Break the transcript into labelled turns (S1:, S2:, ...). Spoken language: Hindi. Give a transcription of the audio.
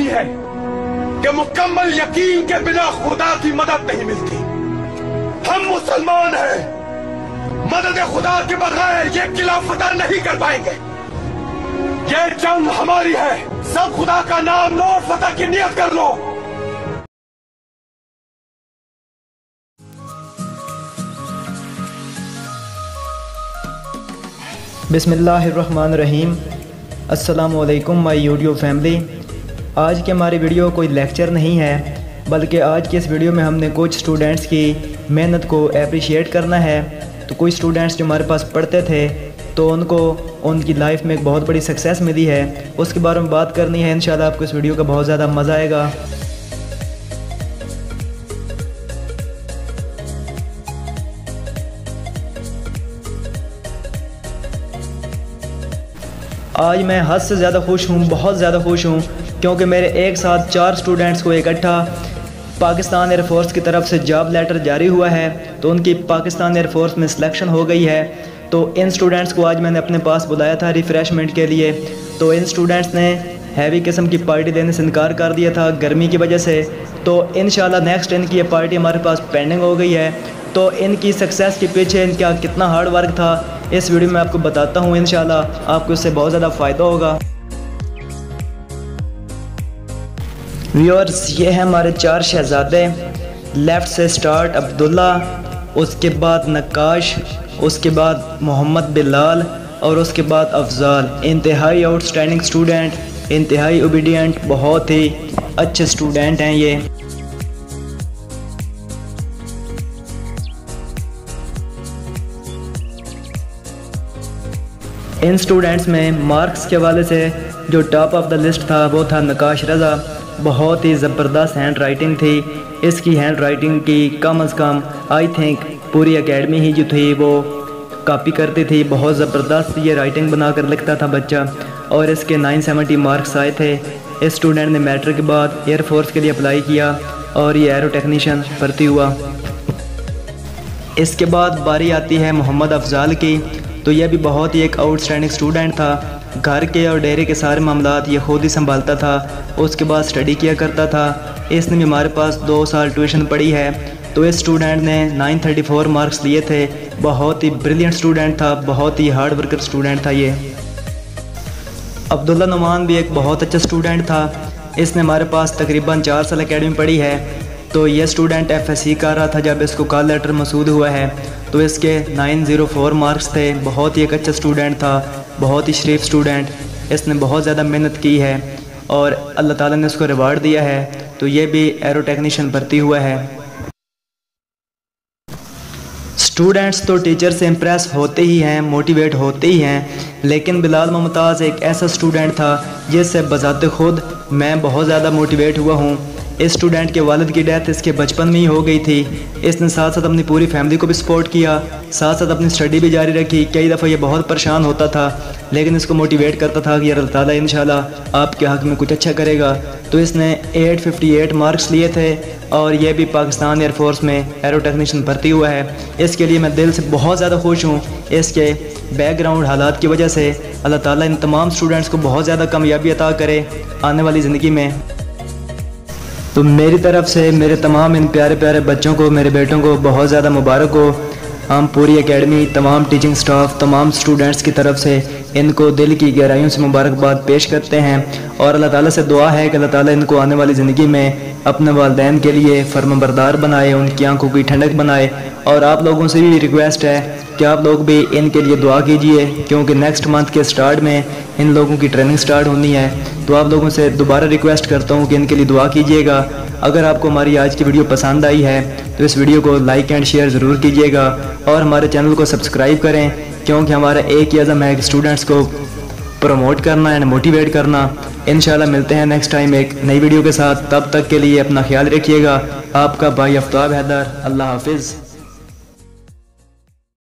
S1: है कि मुकम्मल यकीन के बिना खुदा की मदद नहीं मिलती। हम मुसलमान हैं, मदद खुदा के बगैर ये किला फतह नहीं कर पाएंगे। ये जंग हमारी है, सब खुदा का नाम लो और फतह की नियत कर लो।
S2: बिस्मिल्लाहिर्रहमानिर्रहीम। अस्सलामुअलैकुम माय यूट्यूब फैमिली। आज की हमारी वीडियो कोई लेक्चर नहीं है, बल्कि आज की इस वीडियो में हमने कुछ स्टूडेंट्स की मेहनत को अप्रिशिएट करना है। तो कुछ स्टूडेंट्स जो हमारे पास पढ़ते थे तो उनको उनकी लाइफ में एक बहुत बड़ी सक्सेस मिली है, उसके बारे में बात करनी है। इंशाल्लाह आपको इस वीडियो का बहुत ज़्यादा मज़ा आएगा। आज मैं हद से ज़्यादा खुश हूँ, बहुत ज़्यादा खुश हूँ, क्योंकि मेरे एक साथ 4 स्टूडेंट्स को इकट्ठा पाकिस्तान एयरफोर्स की तरफ से जॉब लेटर जारी हुआ है। तो उनकी पाकिस्तान एयरफोर्स में सिलेक्शन हो गई है। तो इन स्टूडेंट्स को आज मैंने अपने पास बुलाया था रिफ़्रेशमेंट के लिए। तो इन स्टूडेंट्स ने हैवी किस्म की पार्टी देने से इनकार कर दिया था गर्मी की वजह से। तो इंशाल्लाह नेक्स्ट इनकी ये पार्टी हमारे पास पेंडिंग हो गई है। तो इनकी सक्सेस के पीछे इनका कितना हार्ड वर्क था इस वीडियो में आपको बताता हूँ। इंशाल्लाह आपको इससे बहुत ज़्यादा फ़ायदा होगा। व्यूअर्स, ये हैं हमारे 4 शहज़ादे। लेफ़्ट से स्टार्ट अब्दुल्ला, उसके बाद नक्काश, उसके बाद मोहम्मद बिलाल और उसके बाद अफजाल। इंतहाई आउटस्टैंडिंग स्टूडेंट, इंतहाई ओबीडियंट, बहुत ही अच्छे स्टूडेंट हैं ये। इन स्टूडेंट्स में मार्क्स के हवाले से जो टॉप ऑफ द लिस्ट था वो था नकाश रज़ा। बहुत ही ज़बरदस्त हैंड राइटिंग थी। इसकी हैंड राइटिंग की कम अज़ कम आई थिंक पूरी एकेडमी ही जो थी वो कॉपी करती थी। बहुत ज़बरदस्त ये राइटिंग बनाकर लिखता था बच्चा, और इसके 970 मार्क्स आए थे। इस स्टूडेंट ने मैट्रिक के बाद एयरफोर्स के लिए अप्लाई किया और ये एरो टेक्नीशियन भर्ती हुआ। इसके बाद बारी आती है मोहम्मद अफजाल की। तो यह भी बहुत ही एक आउटस्टैंडिंग स्टूडेंट था। घर के और डेरे के सारे मामलात ये खुद ही संभालता था। उसके बाद स्टडी किया करता था। इसने भी हमारे पास 2 साल ट्यूशन पढ़ी है। तो इस स्टूडेंट ने 934 मार्क्स लिए थे। बहुत ही ब्रिलियंट स्टूडेंट था, बहुत ही हार्ड वर्कर स्टूडेंट था ये। अब्दुल्ला नुमान भी एक बहुत अच्छा स्टूडेंट था। इसने हमारे पास तकरीबन 4 साल एकेडमी पढ़ी है। तो ये स्टूडेंट FSC कर रहा था जब इसको कॉल लेटर मसूद हुआ है। तो इसके 904 मार्क्स थे। बहुत ही एक अच्छा स्टूडेंट था, बहुत ही शरीफ स्टूडेंट। इसने बहुत ज़्यादा मेहनत की है और अल्लाह ताला ने उसको रिवार्ड दिया है। तो ये भी एरो टेक्नीशियन भर्ती हुआ है। स्टूडेंट्स तो टीचर से इम्प्रेस होते ही हैं, मोटिवेट होते ही हैं, लेकिन बिलाल मुमताज़ एक ऐसा स्टूडेंट था जिससे बज़ाते खुद मैं बहुत ज़्यादा मोटिवेट हुआ हूँ। इस स्टूडेंट के वालिद की डेथ इसके बचपन में ही हो गई थी। इसने साथ साथ अपनी पूरी फैमिली को भी सपोर्ट किया, साथ साथ अपनी स्टडी भी जारी रखी। कई दफ़ा ये बहुत परेशान होता था, लेकिन इसको मोटिवेट करता था कि अल्लाह ताला इंशाल्लाह आपके हक़ में कुछ अच्छा करेगा। तो इसने 858 मार्क्स लिए थे और ये भी पाकिस्तान एयरफोर्स में एरो टेक्नीशियन भर्ती हुआ है। इसके लिए मैं दिल से बहुत ज़्यादा खुश हूँ। इसके बैकग्राउंड हालात की वजह से अल्लाह ताला इन तमाम स्टूडेंट्स को बहुत ज़्यादा कामयाबी अता करे आने वाली ज़िंदगी में। तो मेरी तरफ से मेरे तमाम इन प्यारे प्यारे बच्चों को, मेरे बेटों को बहुत ज़्यादा मुबारक हो। हम पूरी एकेडमी, तमाम टीचिंग स्टाफ, तमाम स्टूडेंट्स की तरफ से इनको दिल की गहराइयों से मुबारकबाद पेश करते हैं। और अल्लाह ताला से दुआ है कि अल्लाह ताला इनको आने वाली ज़िंदगी में अपने वालिदैन के लिए फर्माबरदार बनाए, उनकी आंखों की ठंडक बनाए। और आप लोगों से भी रिक्वेस्ट है कि आप लोग भी इनके लिए दुआ कीजिए, क्योंकि नेक्स्ट मंथ के स्टार्ट में इन लोगों की ट्रेनिंग स्टार्ट होनी है। तो आप लोगों से दोबारा रिक्वेस्ट करता हूँ कि इनके लिए दुआ कीजिएगा। अगर आपको हमारी आज की वीडियो पसंद आई है तो इस वीडियो को लाइक एंड शेयर ज़रूर कीजिएगा और हमारे चैनल को सब्सक्राइब करें, क्योंकि हमारा एक ही अज़म है कि स्टूडेंट्स को प्रमोट करना एंड मोटिवेट करना। इंशाल्लाह मिलते हैं नेक्स्ट टाइम एक नई वीडियो के साथ। तब तक के लिए अपना ख्याल रखिएगा। आपका भाई आफ्ताब हैदर। अल्लाह हाफिज़।